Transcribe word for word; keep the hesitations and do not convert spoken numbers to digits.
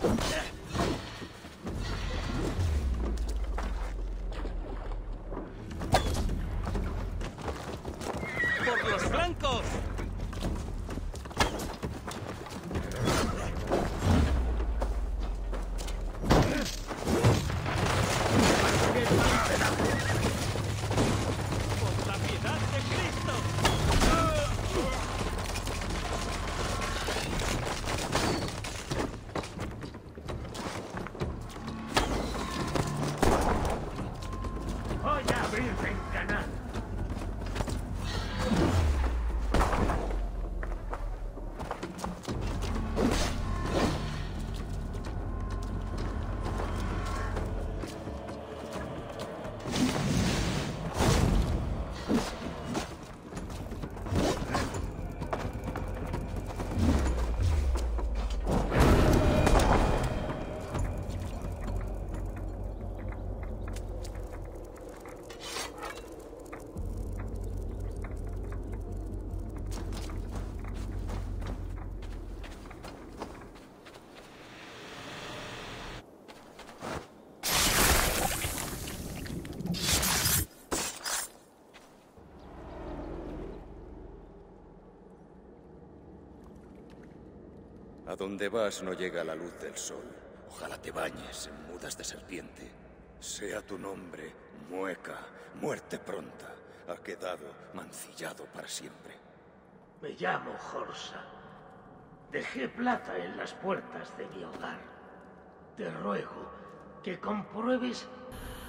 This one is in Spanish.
¡Por los flancos! ¡Por la piedad de Cristo! Voy a abrirme en canal. A donde vas no llega la luz del sol. Ojalá te bañes en mudas de serpiente. Sea tu nombre Mueca, muerte pronta. Ha quedado mancillado para siempre. Me llamo Horsa. Dejé plata en las puertas de mi hogar. Te ruego que compruebes